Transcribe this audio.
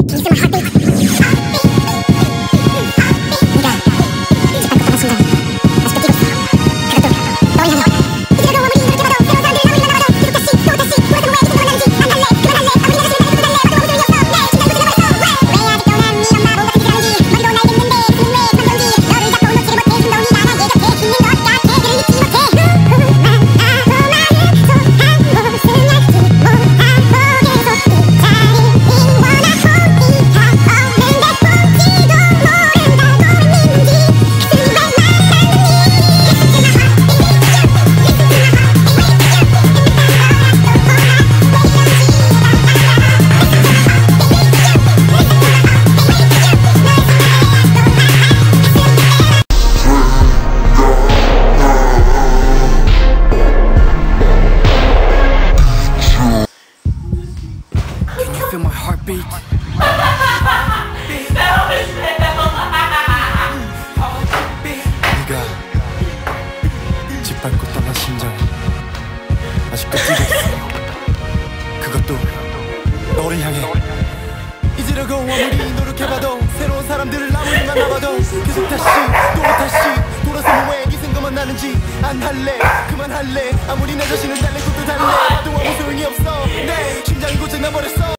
Feel my heartbeat. 네가 짓밟고 떠난 심장 아직도 뛰고 있어. 그것도 너를 향해. 잊으려고 아무리 노력해봐도 새로운 사람들을 아무리 만나봐도 계속 다시 돌아서 왜 이 생각만 나는지 안 할래 그만할래. 아무리 내 자신을 달래고도 달래 봐도 아무 소용이 없어. 내 심장이 고장나버렸어.